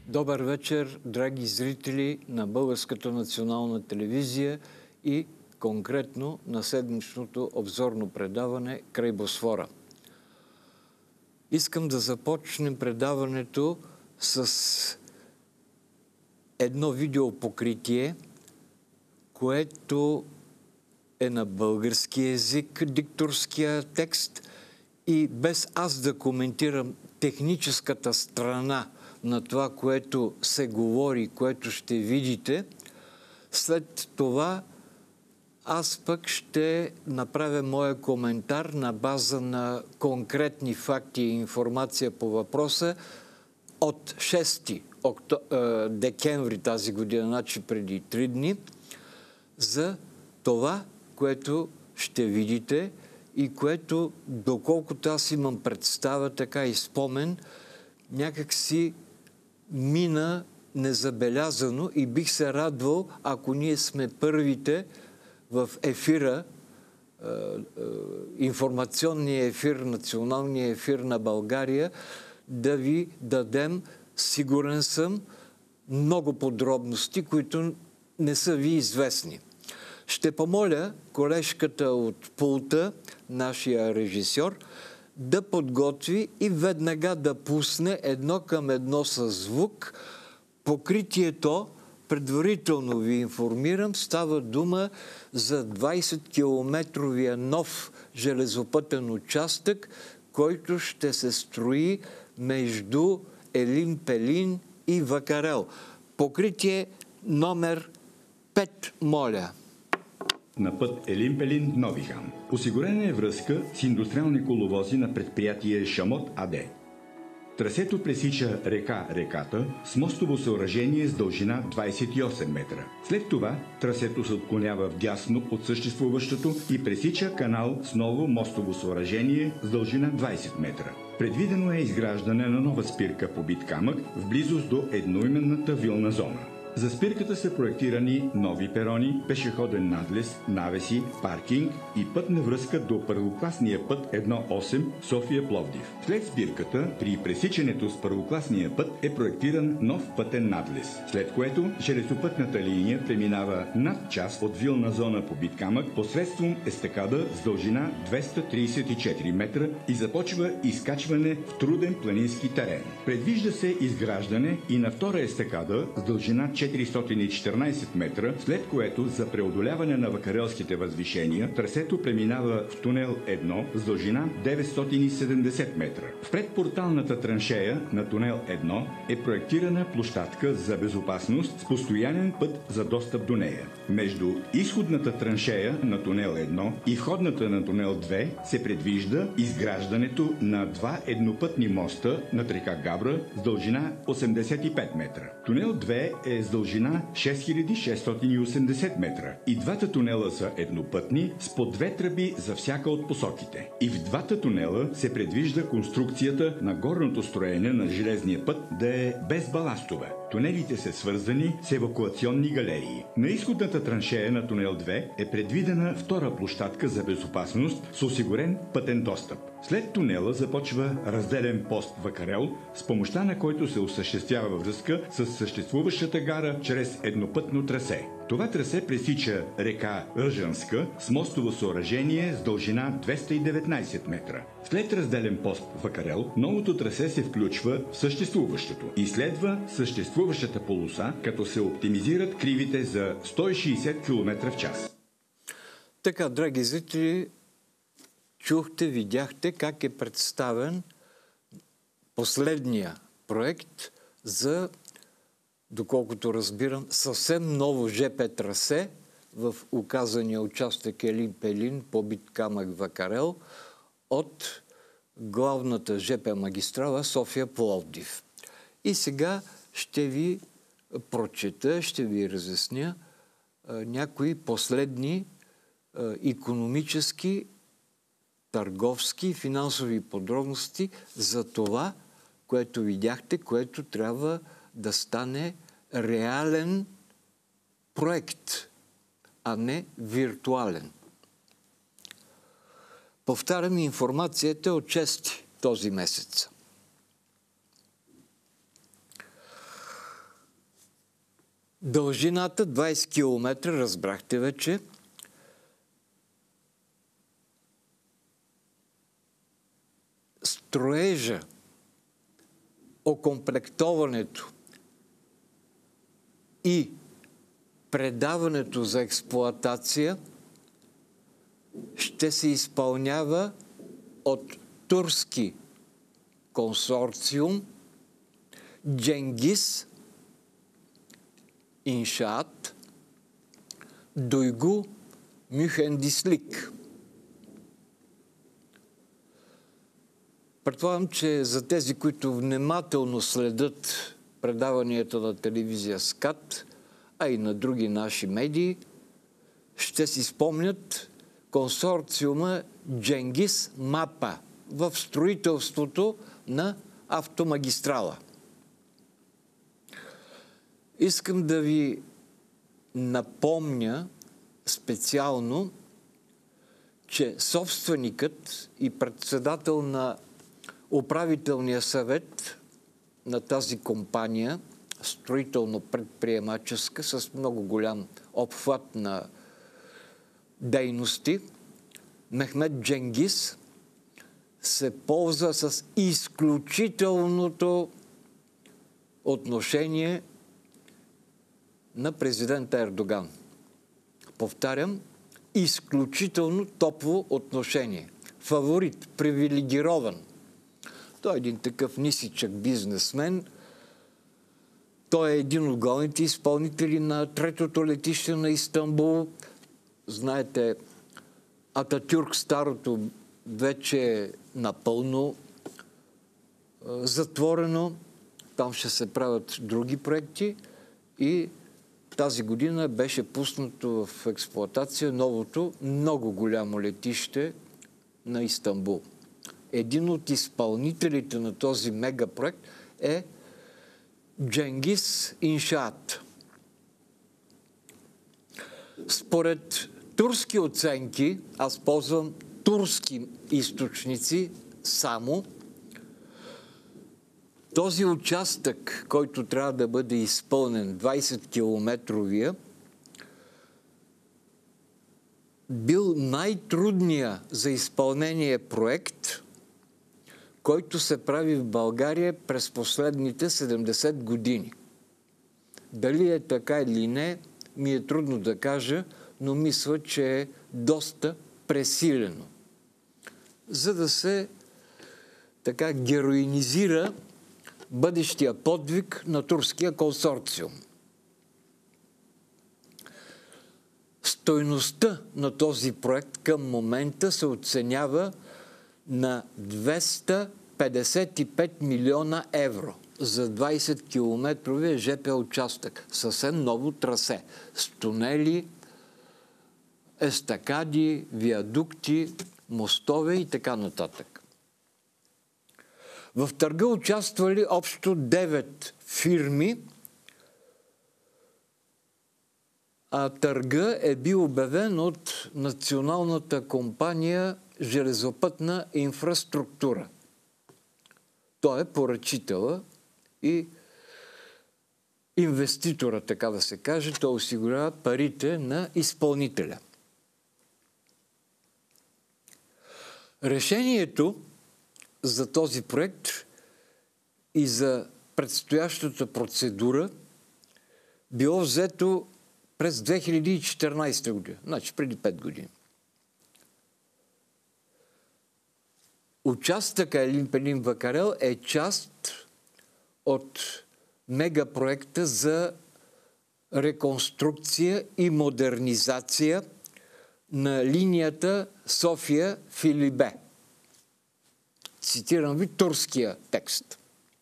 Добър вечер, драги зрители на Българската национална телевизия и конкретно на седмичното обзорно предаване "Край Босфора". Искам да започнем предаването с едно видеопокритие, което е на български език, дикторския текст, и без аз да коментирам техническата страна на това, което се говори, което ще видите, след това аз пък ще направя моя коментар на база на конкретни факти и информация по въпроса от 6 декември тази година, значи преди 3 дни, за това, което ще видите и което, доколкото аз имам представа, така и спомен, някак си мина незабелязано и бих се радвал, ако ние сме първите в ефира, информационния ефир, националния ефир на България, да ви дадем, сигурен съм, много подробности, които не са ви известни. Ще помоля колежката от пулта, нашия режисьор, да подготви и веднага да пусне 1:1 със звук. Покритието, предварително ви информирам, става дума за 20-километровия нов железопътен участък, който ще се строи между Елин Пелин и Вакарел. Покритие номер 5, моля. На път Елин Пелин – Нови хан. Осигурена е връзка с индустриални коловози на предприятие Шамот АД. Трасето пресича реката с мостово съоръжение с дължина 28 метра. След това трасето се отклонява вдясно от съществуващото и пресича канал с ново мостово съоръжение с дължина 20 метра. Предвидено е изграждане на нова спирка по бит камък в близост до едноименната вилна зона. За спирката са проектирани нови перони, пешеходен надлез, навеси, паркинг и пътна връзка до първокласния път 1.8 София-Пловдив. След спирката, при пресичането с първокласния път е проектиран нов пътен надлез, след което железопътната линия преминава над част от вилна зона по бит камък посредством естакада с дължина 234 метра и започва изкачване в труден планински терен. Предвижда се изграждане и на втора естакада с дължина 414 метра, след което за преодоляване на вакарелските възвишения трасето преминава в тунел 1 с дължина 970 метра. В предпорталната траншея на тунел 1 е проектирана площадка за безопасност с постоянен път за достъп до нея. Между изходната траншея на тунел 1 и входната на тунел 2 се предвижда изграждането на два еднопътни моста над река Габра с дължина 85 метра. Тунел 2 е с дължина 6680 метра. И двата тунела са еднопътни с по две тръби за всяка от посоките. И в двата тунела се предвижда конструкцията на горното строене на железния път да е без баластове. Тунелите са свързани с евакуационни галерии. На изходната траншея на тунел 2 е предвидена втора площадка за безопасност с осигурен пътен достъп. След тунела започва разделен пост Вакарел, с помощта на който се осъществява връзка с съществуващата гара чрез еднопътно трасе. Това трасе пресича река Ръжанска с мостово съоръжение с дължина 219 метра. След разделен пост Вакарел, новото трасе се включва в съществуващото и следва съществуващата полоса, като се оптимизират кривите за 160 км в час. Така, драги зрители, чухте, видяхте как е представен последния проект за, доколкото разбирам, съвсем ново ЖП трасе в указания участък Елин Пелин по бит камък Вакарел от главната ЖП магистрала София-Пловдив. И сега ще ви прочета, ще ви разясня някои последни икономически, търговски и финансови подробности за това, което видяхте, което трябва да стане реален проект, а не виртуален. Повтарям, информацията от 6 този месец. Дължината 20 км, разбрахте вече. Строежа, окомплектоването и предаването за експлоатация ще се изпълнява от турски консорциум Cengiz İnşaat Duygu Mühendislik. Предполагам, че за тези, които внимателно следят предаванията на телевизия СКАТ, а и на други наши медии, ще си спомнят консорциума Cengiz МАПА в строителството на автомагистрала. Искам да ви напомня специално, че собственикът и председател на управителния съвет на тази компания, строително-предприемаческа, с много голям обхват на дейности, Мехмед Cengiz, се ползва с изключителното отношение на президента Ердоган. Повтарям, изключително топло отношение. Фаворит, привилегирован. Той е един такъв нисичък бизнесмен. Той е един от главните изпълнители на третото летище на Истанбул. Знаете, Ататюрк старото вече е напълно затворено. Там ще се правят други проекти и тази година беше пуснато в експлоатация новото, много голямо летище на Истанбул. Един от изпълнителите на този мегапроект е Cengiz İnşaat. Според турски оценки, аз ползвам турски източници само, този участък, който трябва да бъде изпълнен, 20-километровия, бил най-трудният за изпълнение проект, който се прави в България през последните 70 години. Дали е така или не, ми е трудно да кажа, но мисля, че е доста пресилено. За да се така героинизира бъдещия подвиг на турския консорциум. Стойността на този проект към момента се оценява на 255 милиона евро за 20-километровия ЖП участък. Съвсем ново трасе. С тунели, естакади, виадукти, мостове и така нататък. В търга участвали общо 9 фирми, а търга е бил обявен от Националната компания Железопътна инфраструктура. Той е поръчителя и инвеститора, така да се каже. Той осигурява парите на изпълнителя. Решението за този проект и за предстоящата процедура било взето през 2014 година, значи преди 5 години. Участъка Елин Пелин Вакарел е част от мегапроекта за реконструкция и модернизация на линията София-Филибе. Цитирам ви турския текст.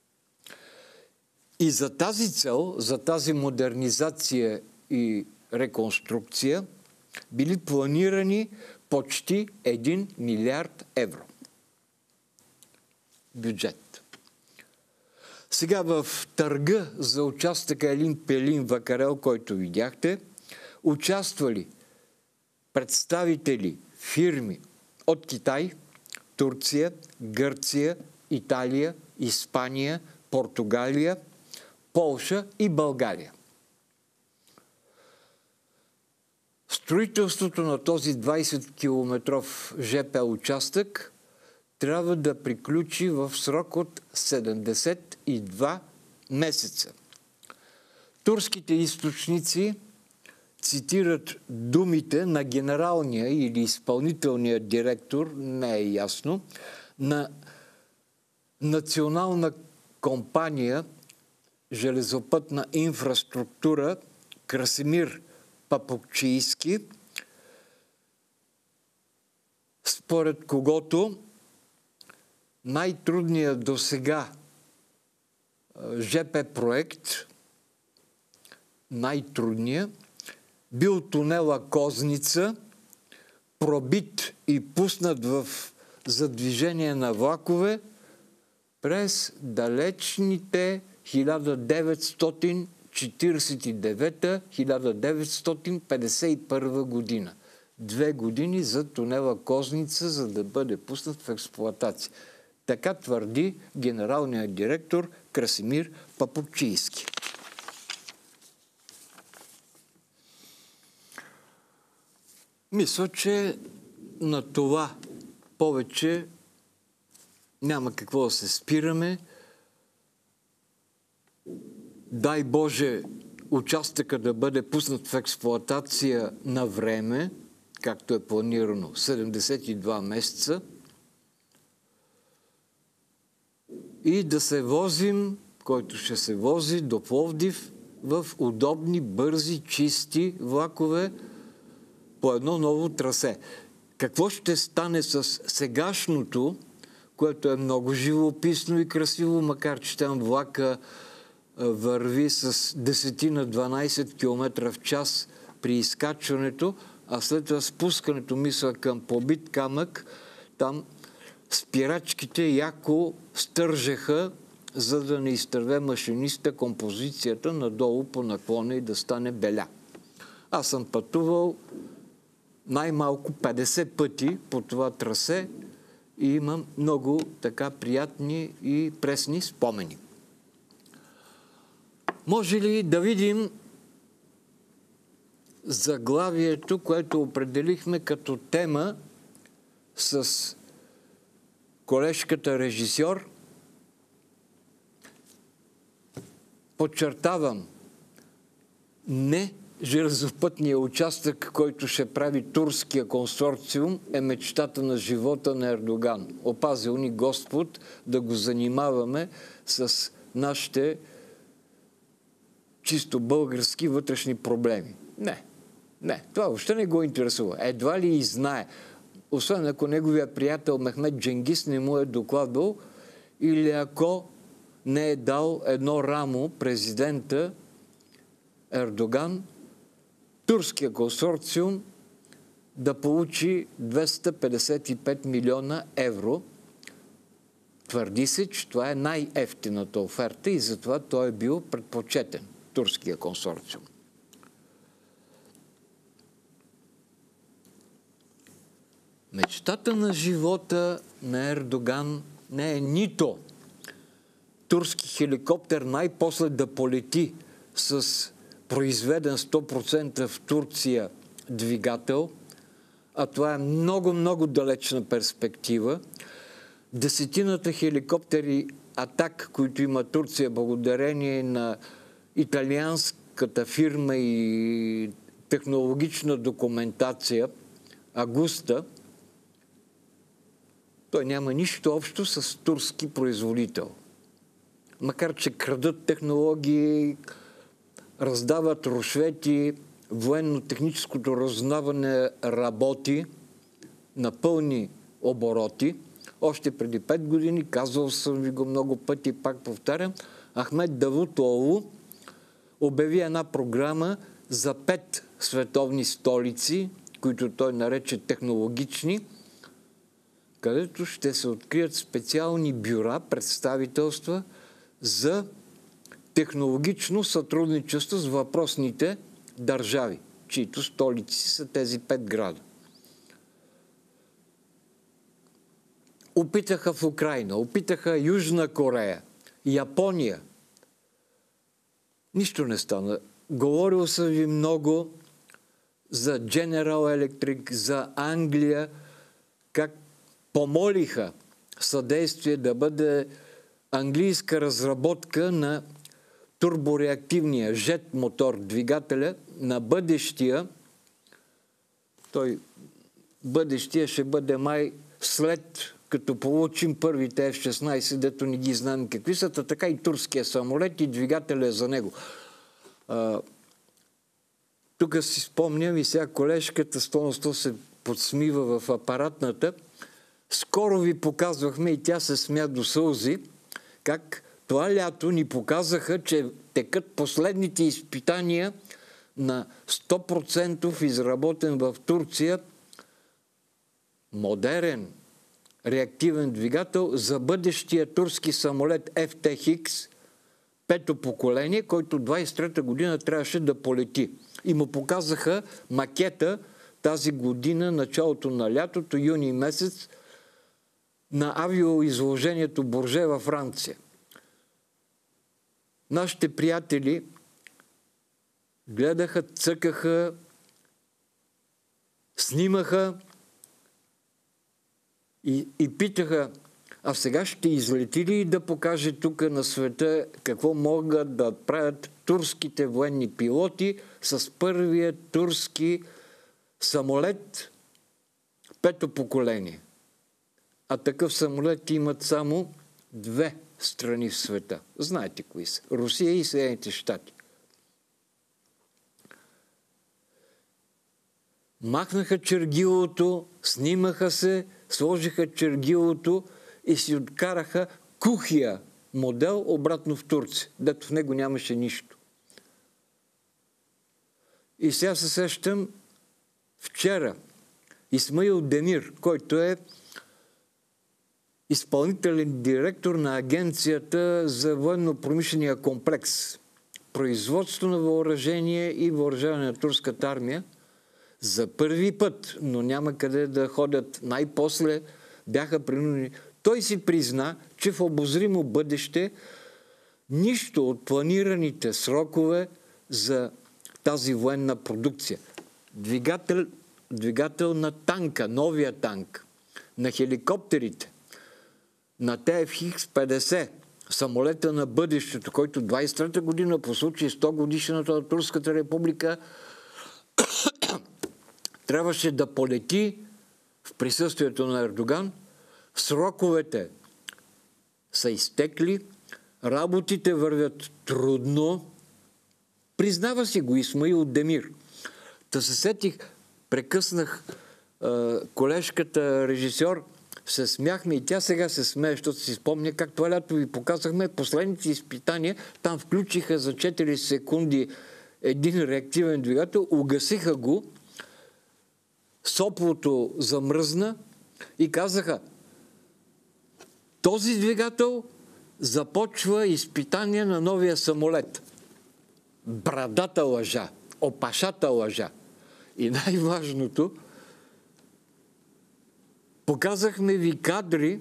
И за тази цел, за тази модернизация и реконструкция, били планирани почти 1 милиард евро. Бюджет. Сега в търга за участъка Елин Пелин Вакарел, който видяхте, участвали представители, фирми от Китай, Турция, Гърция, Италия, Испания, Португалия, Полша и България. Строителството на този 20-километров ЖП участък трябва да приключи в срок от 72 месеца. Турските източници цитират думите на генералния или изпълнителния директор, не е ясно, на Национална компания железопътна инфраструктура Красимир Папукчийски, според когото най-трудният досега ЖП проект, най-трудният, бил тунела Козница, пробит и пуснат за движение на влакове през далечните 1949-1951 година. 2 години за тунела Козница, за да бъде пуснат в експлоатация. Така твърди генералният директор Красимир Папукчийски. Мисля, че на това повече няма какво да се спираме. Дай Боже, участъка да бъде пуснат в експлоатация на време, както е планирано, 72 месеца, и да се возим, който ще се вози до Пловдив, в удобни, бързи, чисти влакове по едно ново трасе. Какво ще стане с сегашното, което е много живописно и красиво, макар че там влака върви с 10 на 12 км в час при изкачването, а след това спускането, мисля, към побит камък, там спирачките яко стържеха, за да не изтърве машиниста композицията надолу по наклона и да стане беля. Аз съм пътувал най-малко 50 пъти по това трасе и имам много така приятни и пресни спомени. Може ли да видим заглавието, което определихме като тема с колежката режисьор? Подчертавам, не железопътния участък, който ще прави турския консорциум, е мечтата на живота на Ердоган. Опазил ни Господ да го занимаваме с нашите чисто български вътрешни проблеми. Не, това въобще не го интересува. Едва ли и знае. Освен ако неговия приятел Мехмед Дженгис не му е докладвал или ако не е дал едно рамо президента Ердоган, турския консорциум да получи 255 милиона евро. Твърди се, че това е най-евтината оферта и затова той е бил предпочетен, турския консорциум. Мечтата на живота на Ердоган не е нито турски хеликоптер най-после да полети с произведен 100% в Турция двигател, а това е много далечна перспектива. Десетината хеликоптери Атак, които има Турция, благодарение на италианската фирма и технологична документация Агуста, той няма нищо общо с турски производител. Макар че крадат технологии, раздават рушвети, военно-техническото разузнаване работи на пълни обороти. Още преди 5 години, казвал съм ви го много пъти, пак повтарям, Ахмед Давутоглу обяви една програма за 5 световни столици, които той нарече технологични, където ще се открият специални бюра, представителства за технологично сътрудничество с въпросните държави, чието столици са тези 5 града. Опитаха в Украйна, опитаха Южна Корея, Япония. Нищо не стана. Говорил съм ви много за General Electric, за Англия, как помолиха съдействие да бъде английска разработка на турбореактивния жет мотор двигателя на бъдещия. Бъдещия ще бъде май след като получим първите F-16, дето не ги знаем какви са, така и турския самолет и двигателя за него. Тук си спомням и сега колежката стойността се подсмива в апаратната. Скоро ви показвахме и тя се смя до сълзи, как това лято ни показаха, че текат последните изпитания на 100% изработен в Турция модерен реактивен двигател за бъдещия турски самолет FTX, пето поколение, който 23-та година трябваше да полети. И му показаха макета тази година, началото на лятото, юни месец, на авиоизложението Борже във Франция. Нашите приятели гледаха, цъкаха, снимаха и питаха, а сега ще излети ли да покаже тук на света какво могат да правят турските военни пилоти с първия турски самолет пето поколение. А такъв самолет имат само две страни в света. Знаете кои са? Русия и Съединените щати. Махнаха чергилото, снимаха се, сложиха чергилото и си откараха кухия модел обратно в Турция, дето в него нямаше нищо. И сега се сещам вчера Исмаил Демир, който е изпълнителен директор на Агенцията за военно-промишления комплекс, производство на въоръжение и въоръжаване на турската армия, за първи път, но няма къде да ходят, най-после бяха принудени. Той си призна, че в обозримо бъдеще нищо от планираните срокове за тази военна продукция. Двигател на танка, новия танк, на хеликоптерите, на TFX-50, самолета на бъдещето, който 23-та година по случай 100 годишната на Турската република трябваше да полети в присъствието на Ердоган. Сроковете са изтекли, работите вървят трудно. Признава си го Исмаил Демир. Та се сетих, прекъснах колежката режисьор, се смяхме и тя сега се смее, защото си спомня как това лято ви показахме последните изпитания. Там включиха за 4 секунди един реактивен двигател, угасиха го, соплото замръзна и казаха, този двигател започва изпитание на новия самолет. Брадата лъжа, опашата лъжа. И най-важното, показахме ви кадри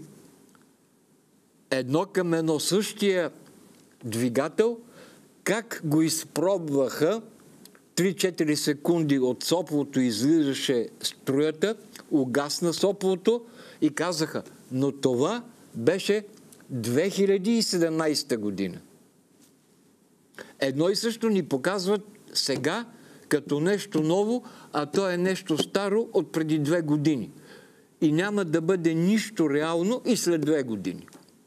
едно към едно същия двигател, как го изпробваха. 3-4 секунди от соплото излизаше струята, угасна соплото и казаха, но това беше 2017 година. Едно и също ни показват сега като нещо ново, а то е нещо старо от преди 2 години. И няма да бъде нищо реално и след 2 години.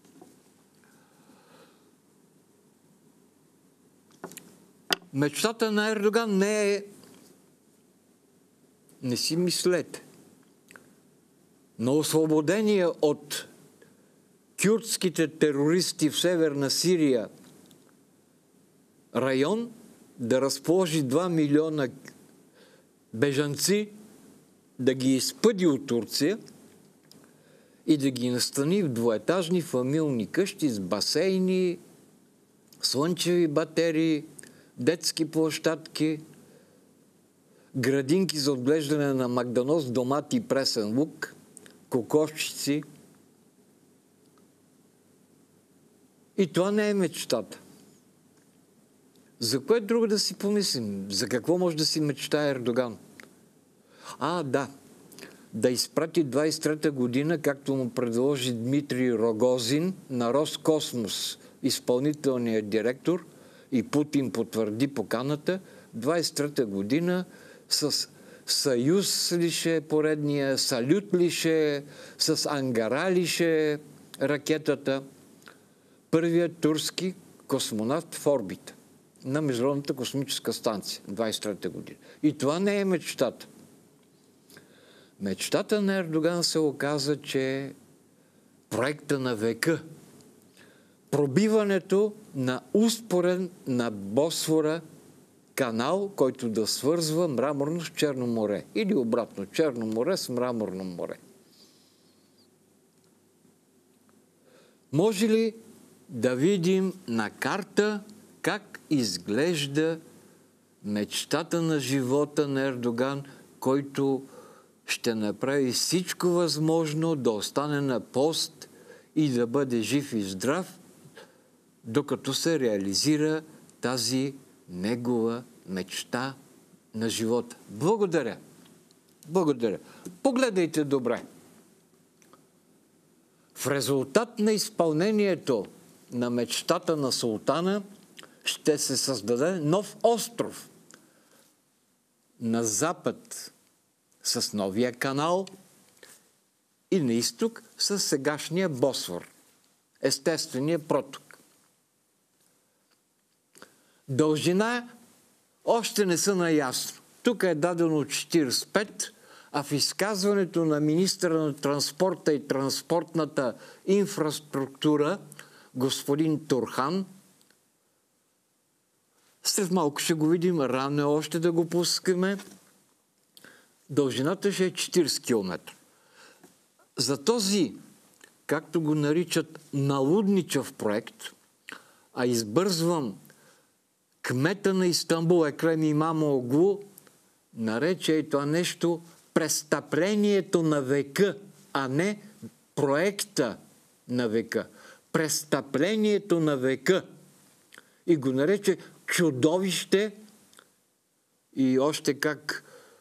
Мечтата на Ердоган не е, не си мислете, на освободение от кюрдските терористи в Северна Сирия район да разположи 2 милиона бежанци, да ги изпъди от Турция и да ги настани в двоетажни фамилни къщи с басейни, слънчеви батерии, детски площадки, градинки за отглеждане на магданоз, домати и пресен лук, кокошчици. И това не е мечтата. За кое друго да си помислим? За какво може да си мечтае Ердоган? Да. Да изпрати 23-та година, както му предложи Дмитрий Рогозин, на Роскосмос, изпълнителният директор, и Путин потвърди поканата, 23-та година с Съюз ли ще е поредния, Салют ли ще е, с Ангара ли ще е ракетата. Първият турски космонавт в орбита на Международната космическа станция, 23-та година. И това не е мечтата. Мечтата на Ердоган се оказа, че проекта на века, пробиването на успорен на Босфора канал, който да свързва Мраморно с Черно море. Или обратно, Черно море с Мраморно море. Може ли да видим на карта как изглежда мечтата на живота на Ердоган, който ще направи всичко възможно да остане на пост и да бъде жив и здрав, докато се реализира тази негова мечта на живота. Благодаря. Благодаря. Погледайте добре. В резултат на изпълнението на мечтата на султана ще се създаде нов остров на запад с новия канал и на изток с сегашния Босфор, естествения проток. Дължина още не са наясно. Тук е дадено 45, а в изказването на министъра на транспорта и транспортната инфраструктура господин Турхан, след малко ще го видим, рано е още да го пускаме, дължината ще е 40 км. За този, както го наричат, налудничав проект, а избързвам, кмета на Истанбул Екрем Имамоглу нарече и това нещо престъплението на века, а не проекта на века. Престъплението на века. И го нарече чудовище и още как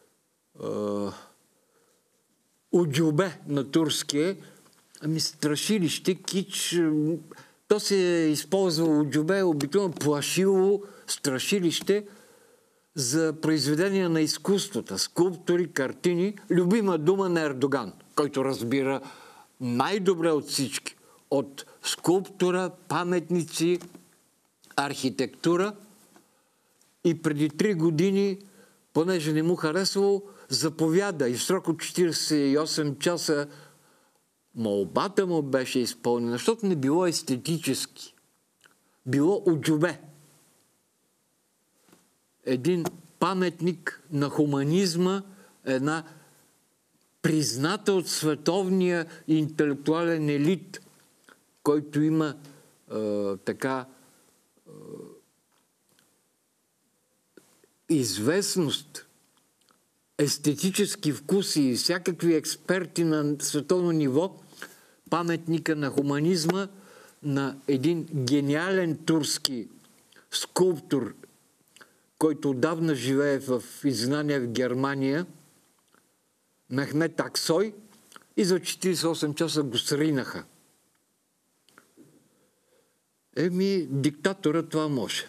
уджубе на турския, страшилище, кич. То се използва уджубе, обикновено плашило, страшилище за произведения на изкуствата, скулптури, картини, любима дума на Ердоган, който разбира най-добре от всички. От скулптура, паметници, архитектура. И преди 3 години, понеже не му харесвало, заповяда и в срок от 48 часа молбата му беше изпълнена, защото не било естетически. Било уджубе. Един паметник на хуманизма, една призната от световния интелектуален елит, който има известност, естетически вкуси и всякакви експерти на световно ниво, паметника на хуманизма, на един гениален турски скулптор, който отдавна живее в изгнание в Германия, Мехмет Аксой, и за 48 часа го сринаха. Диктатора това може.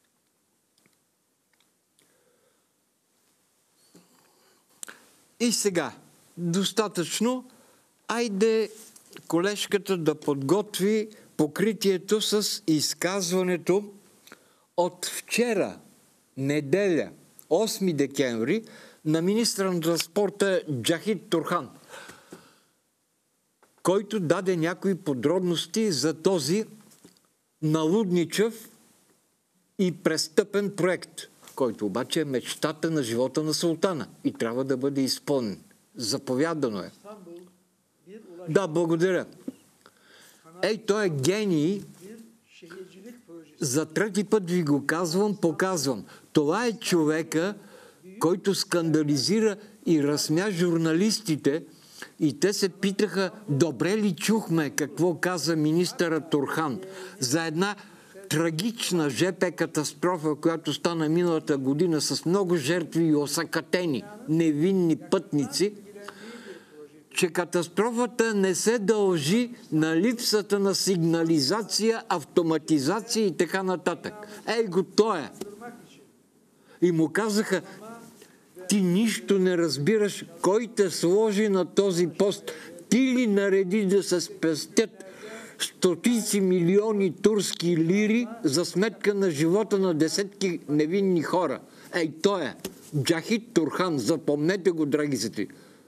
И сега, достатъчно, айде колежката да подготви покритието с изказването от вчера, неделя, 8 декември, на министъра на транспорта Джахид Турхан, който даде някои подробности за този налудничав и престъпен проект, който обаче е мечтата на живота на султана и трябва да бъде изпълнен. Заповядано е. Да, благодаря. Той е гений. За 3-ти път ви го показвам. Това е човека, който скандализира и разсмя журналистите, и те се питаха, добре ли чухме какво каза министъра Турхан за една трагична ЖП катастрофа, която стана миналата година с много жертви и осакатени невинни пътници, че катастрофата не се дължи на липсата на сигнализация, автоматизация и така нататък. Ей го той! И му казаха: ти нищо не разбираш, кой те сложи на този пост? Ти ли нареди да се спестят стотици милиони турски лири за сметка на живота на десетки невинни хора? Ей, той е Джахид Турхан, запомнете го, драги зрители.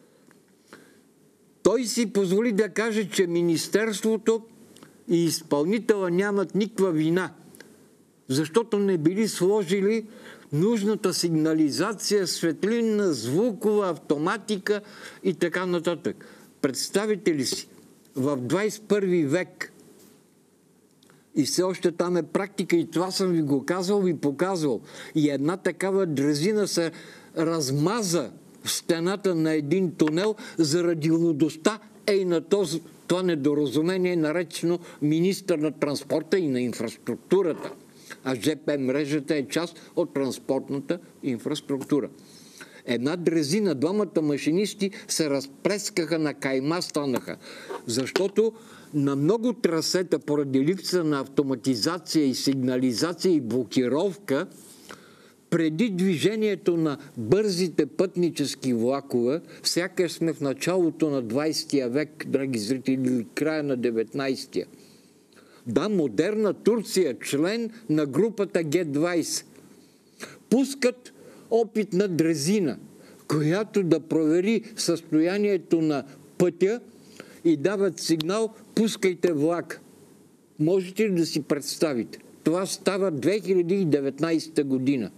Той си позволи да каже, че Министерството и изпълнителя нямат никаква вина, защото не били сложили нужната сигнализация, светлинна, звукова, автоматика и така нататък. Представите ли си, в 21 век, и все още там е практика, и това съм ви го казал и показвал, и една такава дрезина се размаза в стената на един тунел заради лудостта на това недоразумение, наречено министър на транспорта и на инфраструктурата. А ЖП мрежата е част от транспортната инфраструктура. Една дрезина, двамата машинисти се разплескаха, на кайма станаха. Защото на много трасета, поради липса на автоматизация и сигнализация и блокировка, преди движението на бързите пътнически влакове, сякаш сме в началото на 20 век, драги зрители, или края на 19-я. Да, модерна Турция, член на групата Г-20, пускат опитна дрезина, която да провери състоянието на пътя и дават сигнал: пускайте влак. Можете ли да си представите? Това става 2019 година.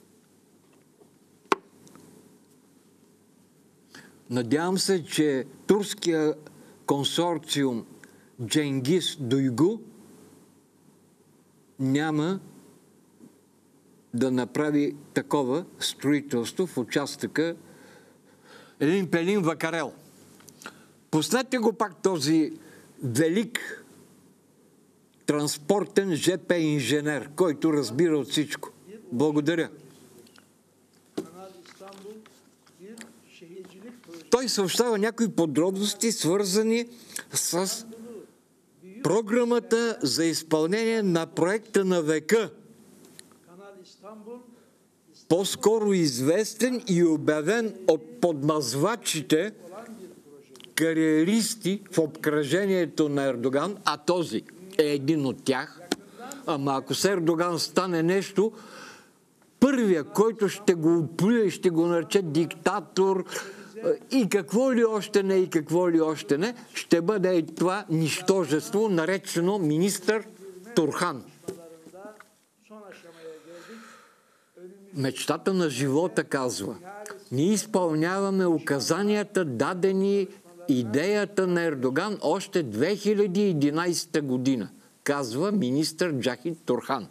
Надявам се, че турския консорциум Cengiz Duygu няма да направи такова строителство в участъка Елин Пелин Вакарел. Пуснете го пак този велик транспортен ЖП инженер, който разбира от всичко. Благодаря. Той съобщава някои подробности, свързани с програмата за изпълнение на проекта на века, по-скоро известен и обявен от подмазвачите кариеристи в обкръжението на Ердоган, а този е един от тях. Ама ако с Ердоган стане нещо, първия, който ще го оплюе и ще го нарече диктатор и какво ли още не, и какво ли още не, ще бъде и това нищожество, наречено министър Турхан. Мечтата на живота казва: ние изпълняваме указанията, дадени идеята на Ердоган още 2011 година, казва министър Джахид Турхан.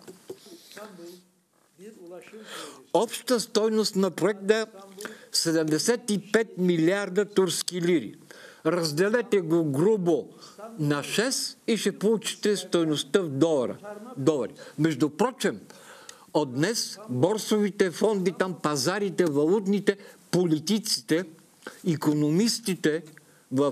Обща стойност на проекта 75 милиарда турски лири. Разделете го грубо на 6 и ще получите стойността в долари. Между прочим, от днес борсовите фонди, там пазарите, валутните, политиците, икономистите в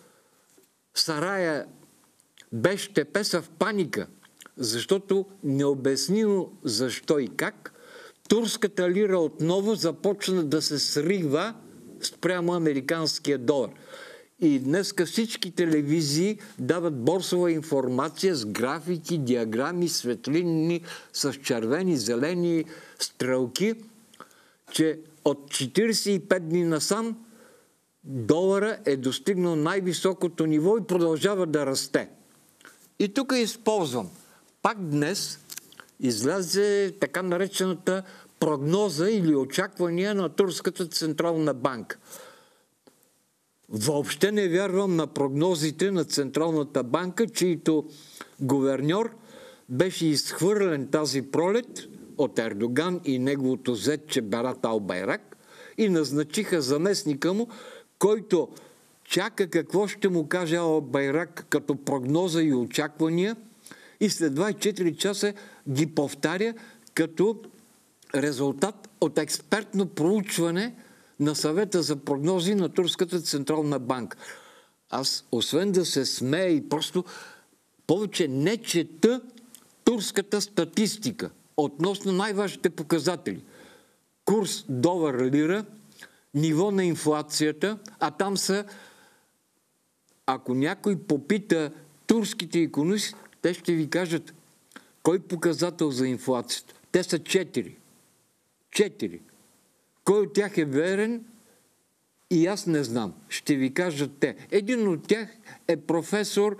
Сарая БЩП са в паника, защото необяснимо защо и как турската лира отново започна да се срива спрямо американския долар. И днеска всички телевизии дават борсова информация с графики, диаграми, светлини, с червени, зелени стрелки, че от 45 дни насам долара е достигнал най-високото ниво и продължава да расте. И тук използвам. Пак днес излезе така наречената прогноза или очаквания на Турската централна банка. Въобще не вярвам на прогнозите на Централната банка, чието гуверньор беше изхвърлен тази пролет от Ердоган и неговото зетче Берат Албайрак и назначиха заместника му, който чака какво ще му каже Албайрак като прогноза и очаквания и след 24 часа ги повтаря като резултат от експертно проучване на съвета за прогнози на Турската централна банка. Аз, освен да се смея и просто повече не чета турската статистика относно най-важните показатели. Курс долар-лира, ниво на инфлацията, а там са, ако някой попита турските икономисти, те ще ви кажат кой показател за инфлацията. Те са 4. 4. Кой от тях е верен? И аз не знам. Ще ви кажат те. Един от тях е професор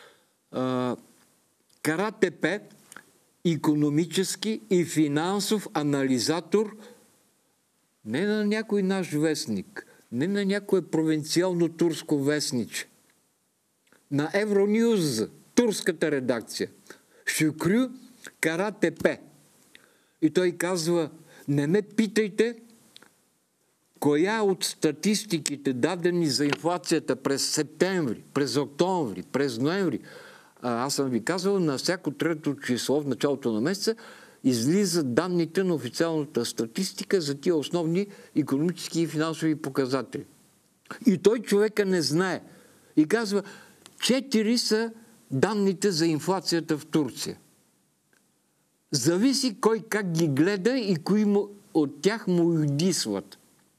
Каратепе, икономически и финансов анализатор, не на някой наш вестник, не на някое провинциално турско вестниче, на Евронюз, турската редакция. Шукрю Каратепе. И той казва, не ме питайте коя от статистиките, дадени за инфлацията през септември, през октомври, през ноември, аз съм ви казал, на всяко трето число в началото на месеца излизат данните на официалната статистика за тия основни икономически и финансови показатели. И той човека не знае. И казва, 4 са данните за инфлацията в Турция. Зависи кой как ги гледа и кои от тях му юдисват.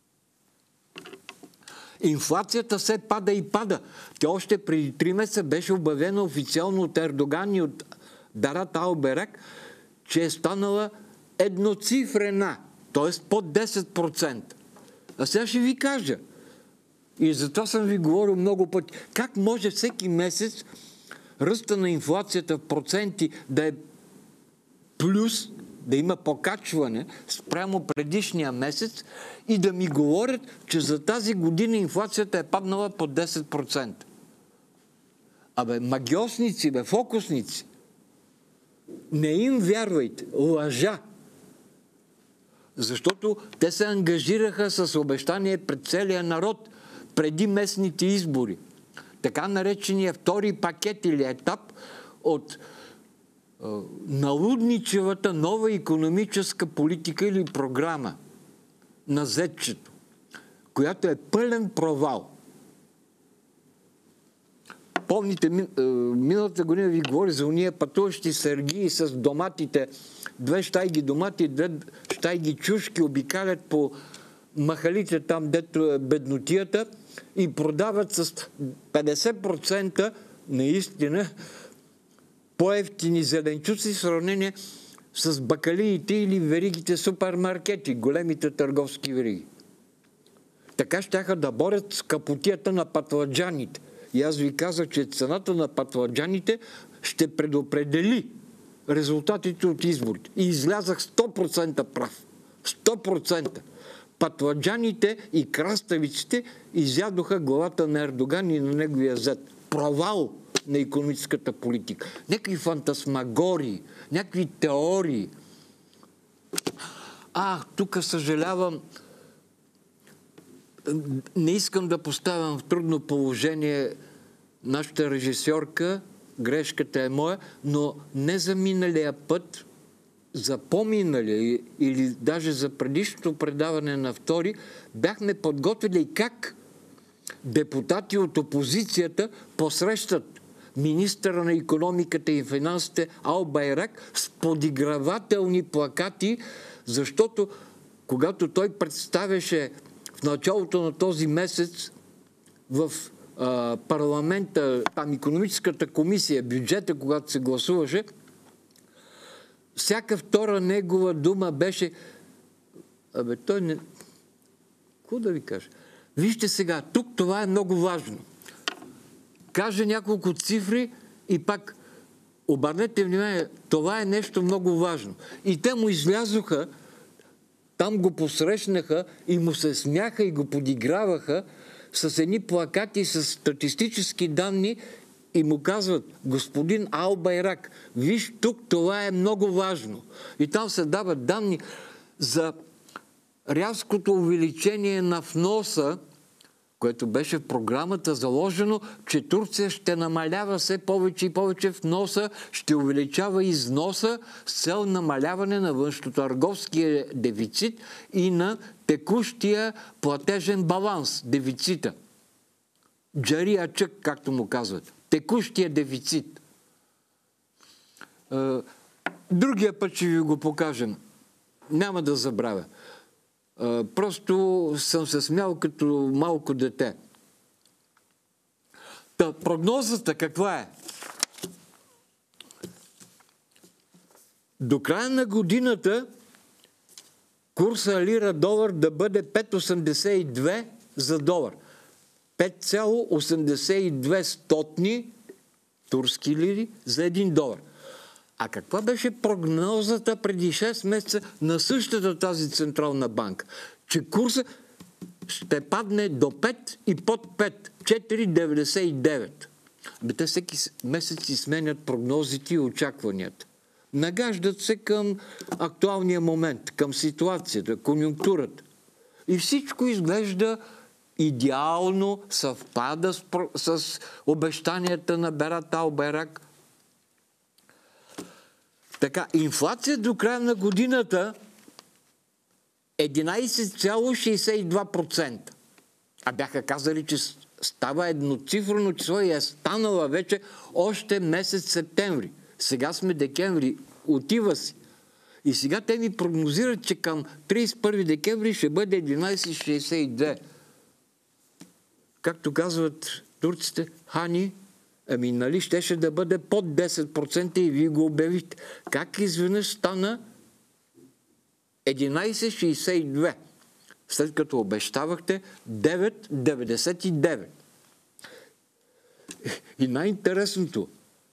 Инфлацията все пада и пада. Тя още преди 3 месеца беше обявена официално от Ердоган и от Дарат Алберак, че е станала едноцифрена, т.е. под 10%. А сега ще ви кажа, и затова съм ви говорил много пъти, как може всеки месец ръста на инфлацията в проценти да е плюс, да има покачване спрямо предишния месец и да ми говорят, че за тази година инфлацията е паднала под 10%. Абе, магиосници, фокусници, не им вярвайте, лъжа. Защото те се ангажираха с обещание пред целия народ преди местните избори. Така наречения втори пакет или етап от налудничевата нова икономическа политика или програма на зетчето, която е пълен провал. Помните, миналата година ви говори за уния пътуващи сергии с доматите. 2 щайги домати, 2 щайги чушки обикалят по махалите там, дето е беднотията, и продават с 50% наистина по-евтини зеленчуци в сравнение с бакалиите или веригите супермаркети, големите търговски вериги. Така щяха да борят с капотията на патладжаните. И аз ви казах, че цената на патладжаните ще предопредели резултатите от изборите. И излязах 100% прав. 100%. Патладжаните и краставиците изядоха главата на Ердоган и на неговия зет. Провал на икономическата политика. Някакви фантасмагории, някакви теории. Тук съжалявам, не искам да поставям в трудно положение нашата режисьорка, грешката е моя, но не за миналия път, за по-миналия или даже за предишното предаване на втори, бяхме подготвили как депутати от опозицията посрещат министъра на икономиката и финансите Ал Байрак с подигравателни плакати, защото когато той представяше в началото на този месец в парламента, там икономическата комисия, бюджета, когато се гласуваше, всяка втора негова дума беше той не... Какво да ви кажа? Вижте сега, тук това е много важно. Каже няколко цифри и пак обърнете внимание, това е нещо много важно. И те му излязоха, там го посрещнаха и му се смяха и го подиграваха с едни плакати с статистически данни и му казват: господин Ал Байрак, виж тук, това е много важно. И там се дават данни за рязкото увеличение на вноса, което беше в програмата заложено, че Турция ще намалява все повече и повече вноса, ще увеличава износа с цел намаляване на външнотърговския дефицит и на текущия платежен баланс, дефицита. Джари ачък, както му казват. Текущия дефицит. Другия път ще ви го покажем. Няма да забравя. Просто съм се смял като малко дете. Та, прогнозата каква е? До края на годината курса лира-долар да бъде 5,82 за долар. 5,82 турски лири за 1 долар. А каква беше прогнозата преди 6 месеца на същата тази Централна банка? Че курсът ще падне до 5 и под 5. 4,99. Те всеки месец си сменят прогнозите и очакванията. Нагаждат се към актуалния момент, към ситуацията, конюнктурата. И всичко изглежда идеално, съвпада с обещанията на Берат Албайрак. Така, инфлация до края на годината 11,62%. А бяха казали, че става едноцифрено число и е станала вече още месец септември. Сега сме декември, отива си. И сега те ми прогнозират, че към 31 декември ще бъде 11,62. Както казват турците, хани, ами нали щеше да бъде под 10% и вие го обявите. Как изведнъж стана 11,62, след като обещавахте 9,99? И най-интересното,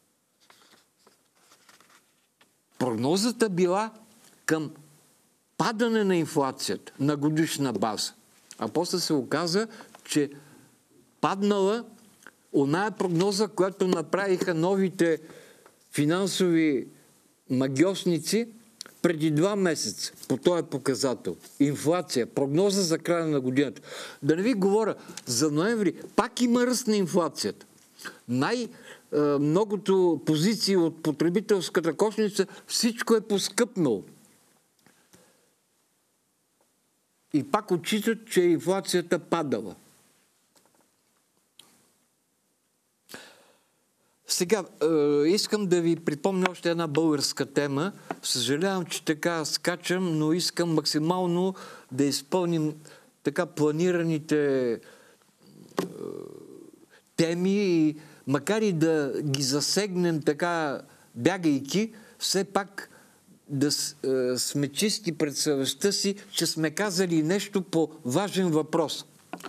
прогнозата била към падане на инфлацията на годишна база. А после се оказа, че паднала оная прогноза, която направиха новите финансови магиосници преди 2 месеца по този показател. Инфлация, прогноза за края на годината. Да не ви говоря, за ноември пак има ръст на инфлацията. Многото позиции от потребителската кошница, всичко е поскъпнало. И пак отчитат, че инфлацията падала. Сега, искам да ви припомня още една българска тема. Съжалявам, че така скачам, но искам максимално да изпълним така планираните теми и макар и да ги засегнем така бягайки, все пак да сме чисти пред съвестта си, че сме казали нещо по важен въпрос.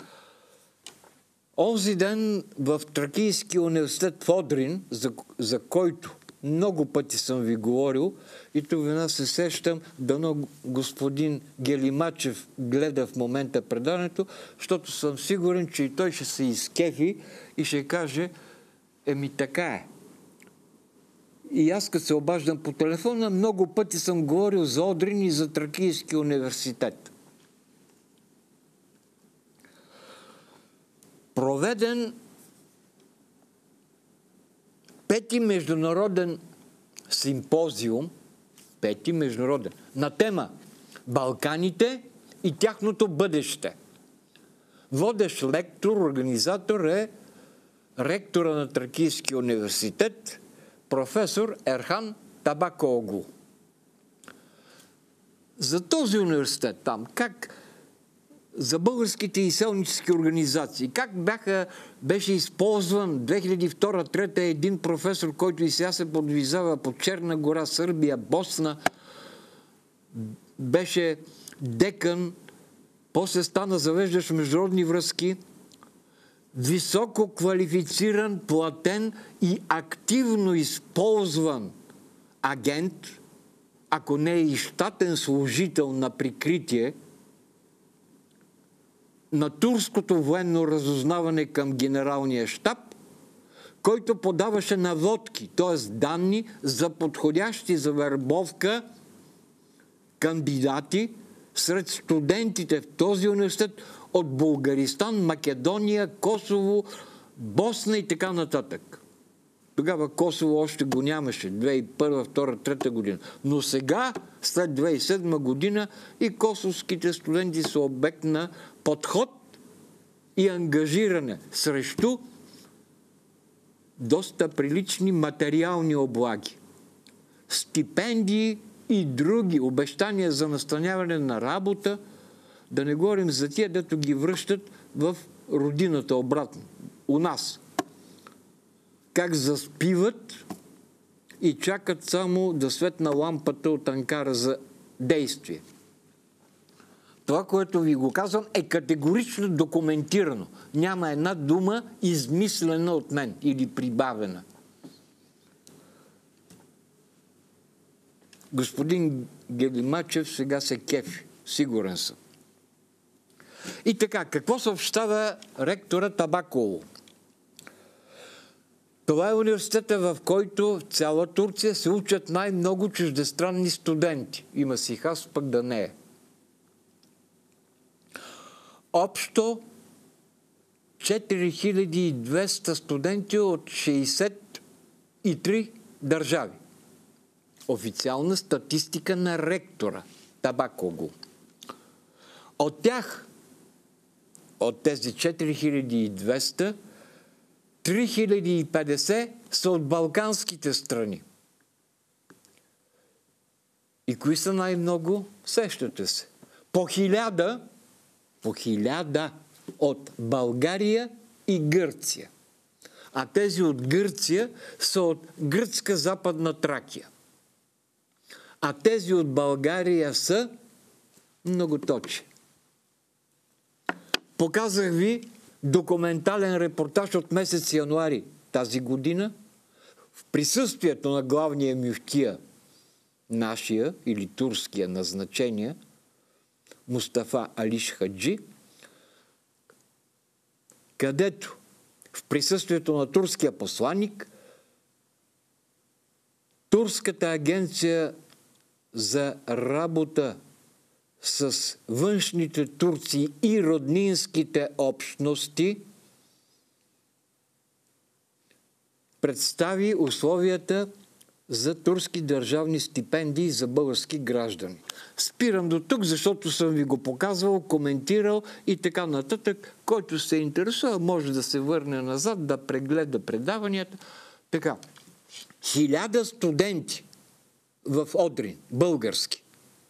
Онзи ден в Тракийския университет в Одрин, за който много пъти съм ви говорил, и това се сещам, дано господин Гелимачев гледа в момента предаването, защото съм сигурен, че и той ще се изкефи и ще каже, така е. И аз като се обаждам по телефона, много пъти съм говорил за Одрин и за Тракийския университет. Проведен 5-ти международен симпозиум, 5-ти международен, на тема Балканите и тяхното бъдеще. Водещ лектор, организатор е ректора на Тракийския университет, професор Ерхан Табакоглу. За този университет там, как за българските изселнически организации, как беше използван 2002-2003 един професор, който и сега се подвизава по Черна гора, Сърбия, Босна, беше декан, после стана завеждащ международни връзки, високо квалифициран, платен и активно използван агент, ако не и щатен служител на прикритие на турското военно разузнаване към генералния щаб, който подаваше наводки, т.е. данни за подходящи за вербовка кандидати сред студентите в този университет от Булгаристан, Македония, Косово, Босна и така нататък. Тогава Косово още го нямаше, 2001, 2002, 2003 година. Но сега, след 2007 година, и косовските студенти са обект на подход и ангажиране срещу доста прилични материални облаги. Стипендии и други обещания за настаняване на работа, да не говорим за тия, дето ги връщат в родината обратно, у нас. Как заспиват и чакат само да светна лампата от Анкара за действие. Това, което ви го казвам, е категорично документирано. Няма една дума измислена от мен или прибавена. Господин Гелимачев сега се кефи. Сигурен съм. И така, какво съобщава ректора Табаколо? Това е университета, в който цяла Турция се учат най-много чуждестранни студенти. Има си хас, пък да не е. Общо 4200 студенти от 63 държави. Официална статистика на ректора Табаколо. От тях, от тези 4200, 3050 са от балканските страни. И кои са най-много? Сещате се. По 1000 от България и Гърция. А тези от Гърция са от гръцка Западна Тракия. А тези от България са многоточи. Показах ви документален репортаж от месец януари тази година в присъствието на главния мюфтия, нашия или турския назначения, Мустафа Алиш Хаджи, където в присъствието на турския посланик Турската агенция за работа с външните турци и роднинските общности представи условията за турски държавни стипендии за български граждани. Спирам до тук, защото съм ви го показвал, коментирал и така нататък. Който се интересува, може да се върне назад, да прегледа предаванията. Така, 1000 студенти в Одрин, български.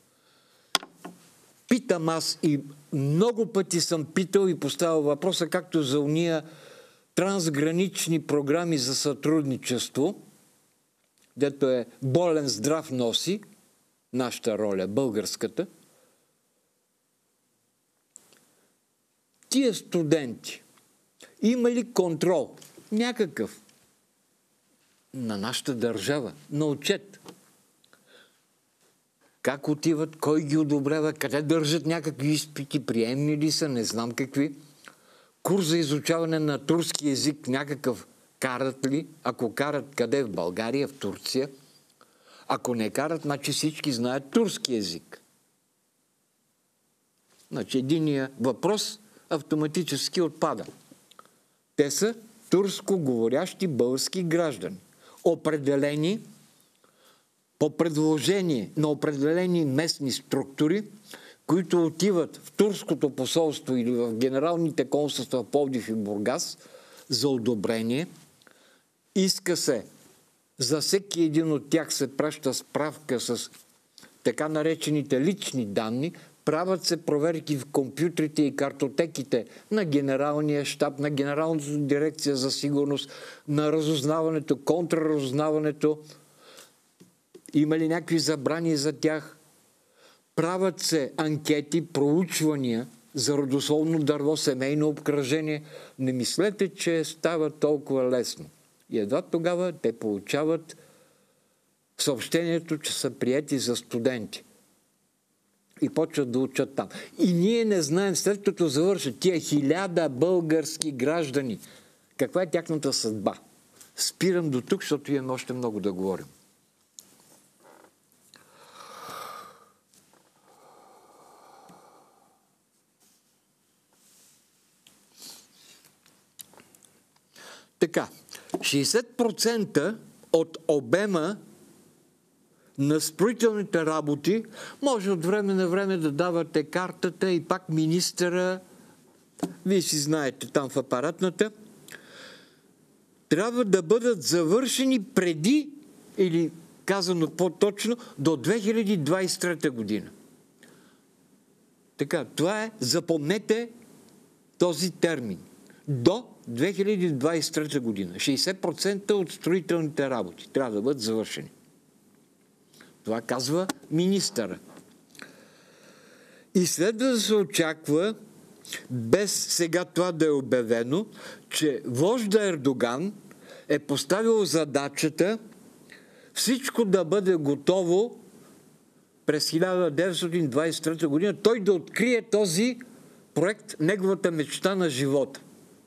Питам аз и много пъти съм питал и поставил въпроса, както за уния трансгранични програми за сътрудничество, дето е болен здрав носи, нашата роля, българската. Тия студенти има ли контрол? Някакъв. На нашата държава, на отчет. Как отиват, кой ги одобрява, къде държат някакви изпити, приемни ли са, не знам какви. Курс за изучаване на турски език някакъв карат ли? Ако карат, къде? В България, в Турция. Ако не карат, значи всички знаят турски език. Значи единия въпрос автоматически отпада. Те са турско говорящи български граждани. Определени по предложение на определени местни структури, които отиват в турското посолство или в генералните консулства в Пловдив и Бургас за одобрение. Иска се, за всеки един от тях се праща справка с така наречените лични данни, правят се проверки в компютрите и картотеките на Генералния щаб, на Генералната дирекция за сигурност, на разузнаването, контрразузнаването. Има ли някакви забрани за тях? Правят се анкети, проучвания за родословно дърво, семейно обкръжение. Не мислете, че става толкова лесно. И едва тогава те получават съобщението, че са приети за студенти. И почват да учат там. И ние не знаем, след като завършат тия 1000 български граждани, каква е тяхната съдба. Спирам до тук, защото имаме още много да говорим. Така, 60% от обема на строителните работи, може от време на време да давате картата и пак министъра, вие си знаете там в апаратната, трябва да бъдат завършени преди, или казано по-точно, до 2023 година. Така, това е, запомнете този термин. До 2023 година. 60% от строителните работи трябва да бъдат завършени. Това казва министъра. И следва да се очаква, без сега това да е обявено, че вожда Ердоган е поставил задачата всичко да бъде готово през 1923 година, той да открие този проект, неговата мечта на живота.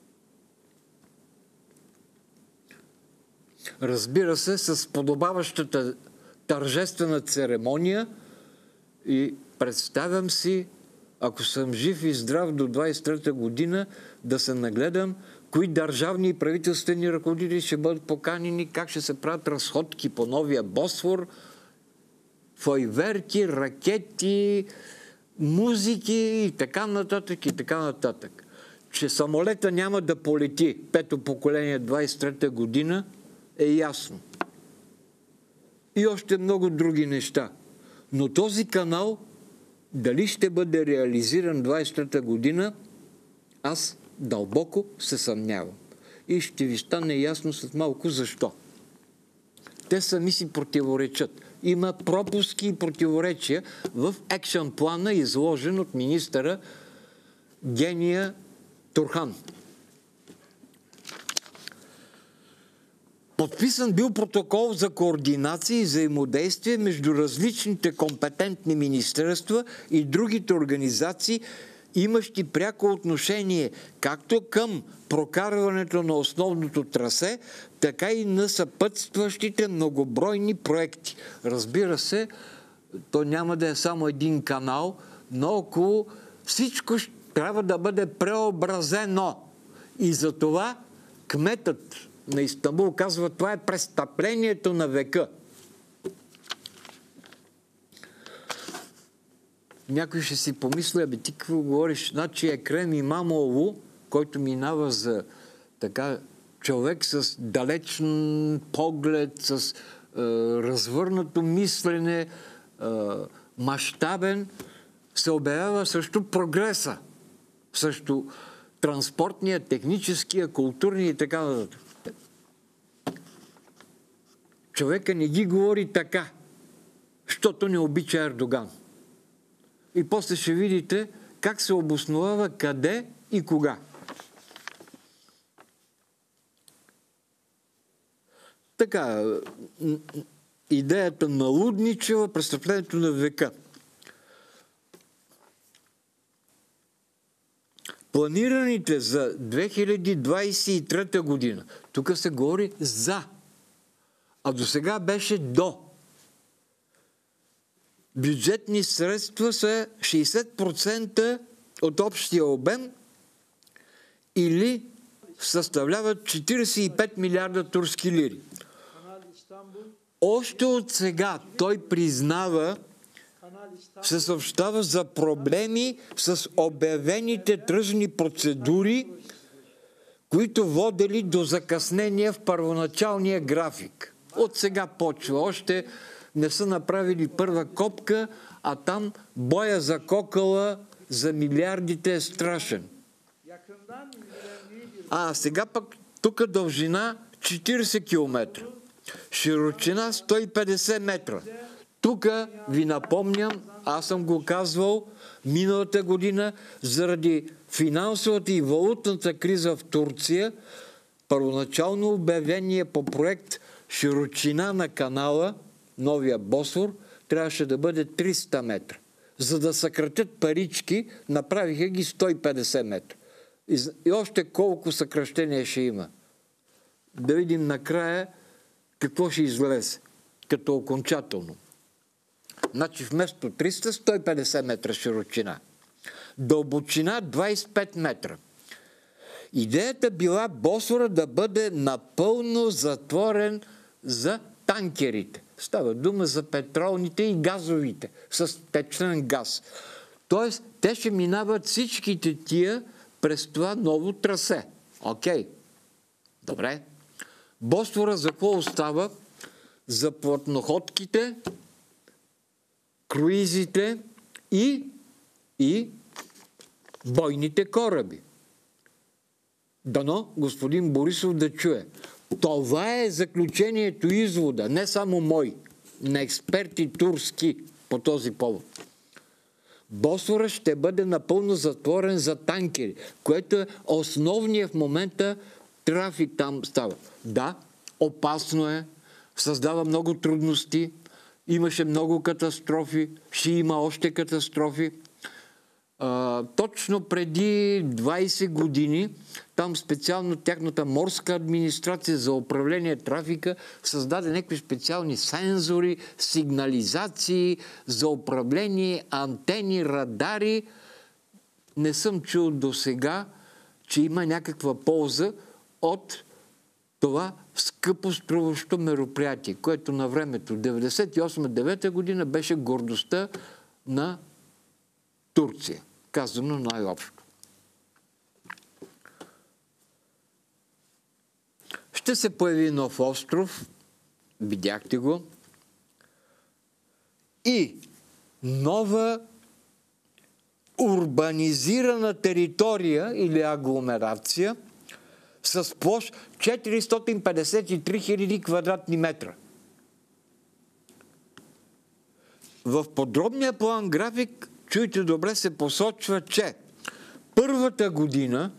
Разбира се, с подобаващата тържествена церемония, и представям си, ако съм жив и здрав до 23-та година, да се нагледам кои държавни и правителствени ръководители ще бъдат поканени, как ще се правят разходки по новия Босфор, фойверки, ракети, музики и така нататък, и така нататък. Че самолета няма да полети пето поколение 23-та година е ясно. И още много други неща. Но този канал, дали ще бъде реализиран 23-та година, аз дълбоко се съмнявам. И ще ви стане ясно след малко защо. Те сами си противоречат. Има пропуски и противоречия в екшън плана, изложен от министъра Гения Турхан. Подписан бил протокол за координация и взаимодействие между различните компетентни министерства и другите организации, имащи пряко отношение както към прокарването на основното трасе, така и на съпътстващите многобройни проекти. Разбира се, то няма да е само един канал, но около всичко трябва да бъде преобразено. И затова кметът на Истанбул казва, това е престъплението на века. Някой ще си помисля, ти какво говориш? Значи Екрем Имамоглу, който минава за така човек с далечен поглед, с развърнато мислене, мащабен, се обявява срещу прогреса, срещу транспортния, техническия, културния и така нататък. Човека не ги говори така, защото не обича Ердоган. И после ще видите как се обосновава къде и кога. Така, идеята налудничева, престъплението на века. Планираните за 2023 година, тук се говори за, а до сега беше до. Бюджетни средства са 60% от общия обем или съставляват 45 милиарда турски лири. Още от сега той признава, се съобщава за проблеми с обявените тръжни процедури, които водели до закъснения в първоначалния график. От сега почва. Още не са направили първа копка, а там боя за кокала за милиардите е страшен. А сега пък тук дължина 40 км, широчина 150 метра. Тук ви напомням, аз съм го казвал миналата година, заради финансовата и валутната криза в Турция, първоначално обявение по проект широчина на канала, новия Босфор, трябваше да бъде 300 метра. За да съкратят парички, направиха ги 150 метра. И още колко съкращения ще има. Да видим накрая какво ще излезе като окончателно. Значи вместо 300, 150 метра широчина. Дълбочина 25 метра. Идеята била Босфора да бъде напълно затворен за танкерите. Става дума за петролните и газовите, с течен газ. Тоест, те ще минават всичките тия през това ново трасе. Окей. Добре. Босфора за какво остава? За платноходките, круизите и бойните кораби. Дано господин Борисов да чуе. Това е заключението, извода, не само мой, на експерти турски по този повод. Босфора ще бъде напълно затворен за танкери, което е основният в момента трафик там става. Да, опасно е, създава много трудности, имаше много катастрофи, ще има още катастрофи. Точно преди 20 години там специално тяхната морска администрация за управление трафика създаде някакви специални сензори, сигнализации за управление, антени, радари. Не съм чул до сега, че има някаква полза от това скъпо струващо мероприятие, което на времето, 98-9 година, беше гордостта на Турция, казано най-общо. Ще се появи нов остров, видяхте го, и нова урбанизирана територия или агломерация с площ 453 000 квадратни метра. В подробния план график, чуйте добре, се посочва, че първата година,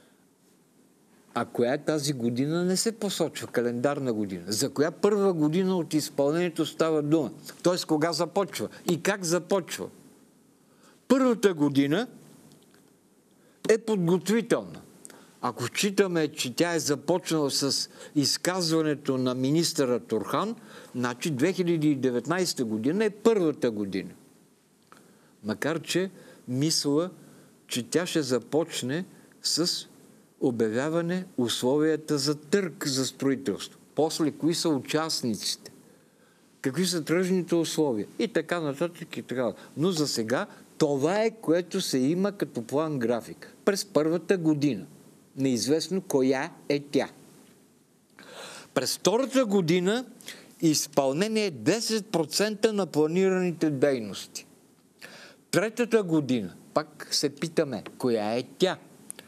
а коя е тази година, не се посочва, календарна година. За коя първа година от изпълнението става дума? Т.е. кога започва и как започва? Първата година е подготвителна. Ако считаме, че тя е започнала с изказването на министъра Турхан, значи 2019 година е първата година. Макар че мисля, че тя ще започне с обявяване условията за търг за строителство. После, кои са участниците, какви са тръжните условия и така нататък и така. Но за сега това е, което се има като план график. През първата година. Неизвестно коя е тя. През втората година изпълнение е 10% на планираните дейности. Третата година, пак се питаме, коя е тя?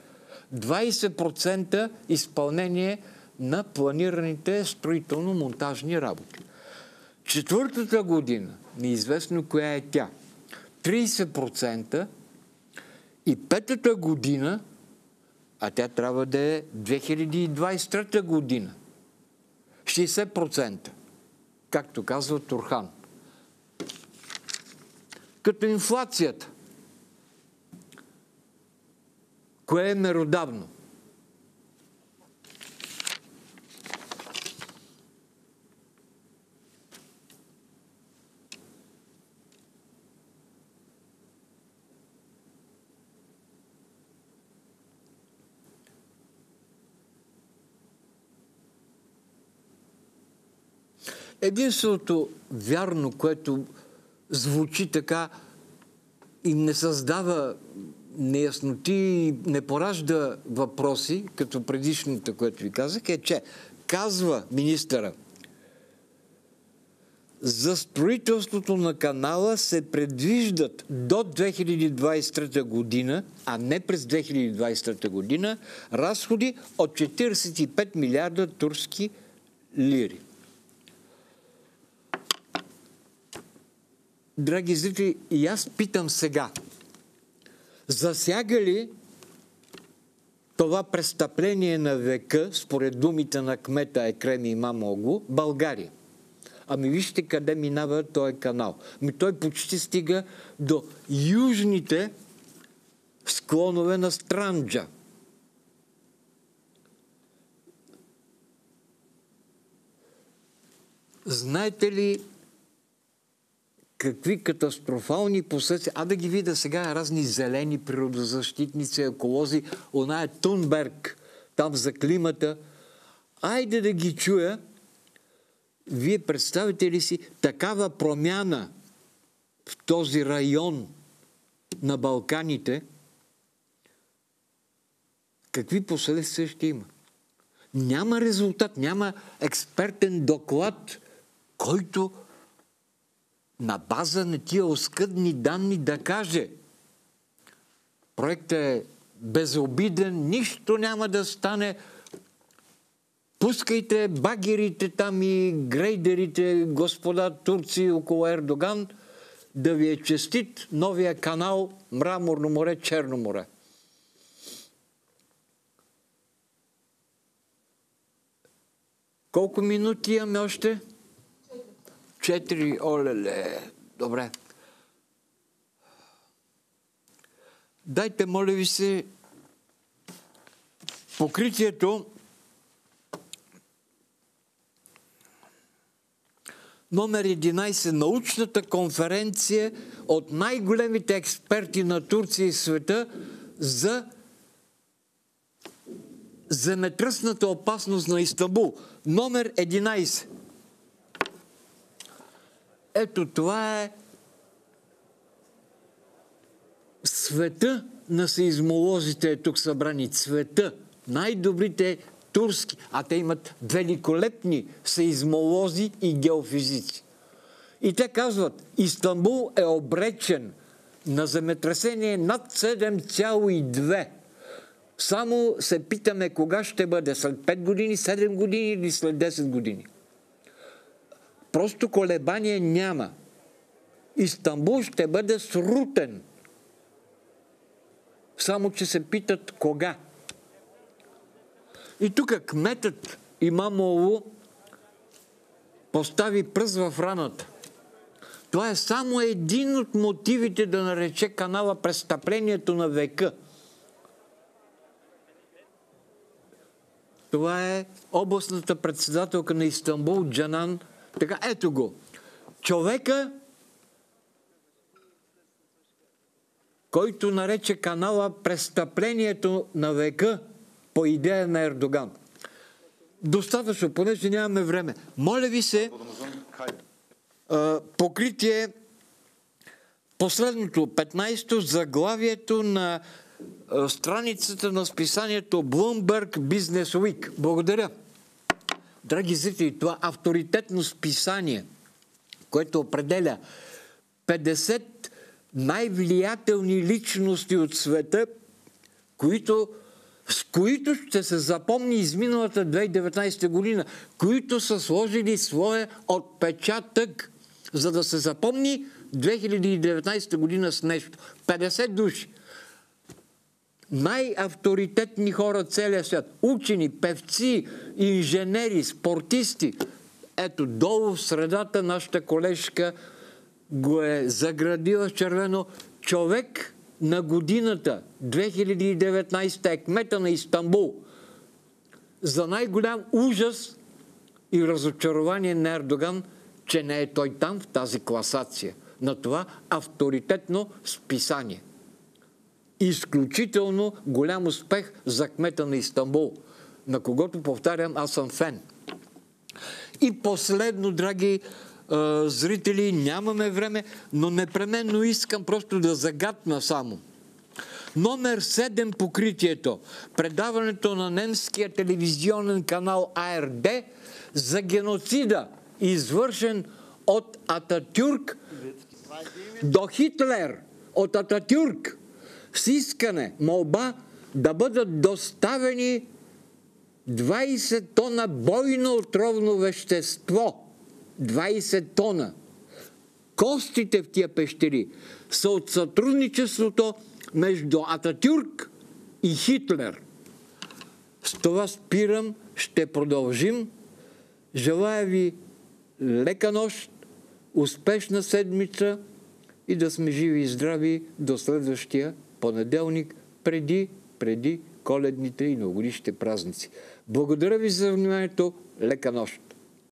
20% изпълнение на планираните строително-монтажни работи. Четвъртата година, неизвестно коя е тя, 30%, и петата година, а тя трябва да е 2023 година, 60%, както казва Турхан. Като инфлацията. Кое е меродавно? Единственото вярно, което звучи така и не създава неясноти и не поражда въпроси, като предишното, което ви казах, е, че казва министъра: за строителството на канала се предвиждат до 2023 година, а не през 2023 година, разходи от 45 милиарда турски лири. Драги зрители, и аз питам сега, засяга ли това престъпление на века, според думите на кмета Екрем Имамоглу, България? Ами вижте къде минава този канал. Той почти стига до южните склонове на Странджа. Знаете ли какви катастрофални последствия. Да ги видя сега разни зелени природозащитници, еколози, оная Тунберг, там за климата. Айде да ги чуя. Вие представите ли си такава промяна в този район на Балканите? Какви последствия ще има? Няма резултат, няма експертен доклад, който на база на тия оскъдни данни да каже: проектът е безобиден, нищо няма да стане, пускайте багерите там и грейдерите, господа турци около Ердоган, да ви е честит новия канал Мраморно море, Черно море. Колко минути имаме още? 4. Олеле. Добре. Дайте, моля ви се, покритието номер 11, научната конференция от най-големите експерти на Турция и света за земетръсната опасност на Истанбул. Номер 11. Ето това е света на сеизмолозите, тук събрани. Цвета. Най-добрите турски, а те имат великолепни сеизмолози и геофизици. И те казват: Истанбул е обречен на земетресение над 7,2. Само се питаме кога ще бъде, след 5 години, 7 години или след 10 години. Просто колебание няма. Истанбул ще бъде срутен. Само че се питат кога. И тук кметът Имамоглу постави пръст в раната. Това е само един от мотивите да нарече канала престъплението на века. Това е областната председателка на Истанбул, Джанан. Така, ето го. Човека, който нарече канала престъплението на века по идея на Ердоган. Достатъчно, понеже нямаме време. Моля ви се, покритие последното, 15-то, заглавието на страницата на списанието Bloomberg Business Week. Благодаря. Драги зрители, това авторитетно списание, което определя 50 най-влиятелни личности от света, с които ще се запомни изминалата 2019 година, които са сложили своя отпечатък, за да се запомни 2019 година с нещо. 50 души. Най-авторитетни хора целия свят. Учени, певци, инженери, спортисти. Ето, долу в средата нашата колежка го е заградила с червено. Човек на годината 2019 е кмета на Истанбул. За най-голям ужас и разочарование на Ердоган, че не е той там в тази класация на това авторитетно списание. Изключително голям успех за кмета на Истанбул, на когото, повтарям, аз съм фен. И последно, драги зрители, нямаме време, но непременно искам просто да загатна само. Номер 7 покритието. Предаването на немския телевизионен канал АРД за геноцида, извършен от Ататюрк до Хитлер. От Ататюрк с искане, молба да бъдат доставени 20 тона бойно отровно вещество. 20 тона. Костите в тия пещери са от сътрудничеството между Ататюрк и Хитлер. С това спирам, ще продължим. Желая ви лека нощ, успешна седмица и да сме живи и здрави до следващия понеделник, преди коледните и новогодишните празници. Благодаря ви за вниманието. Лека нощ!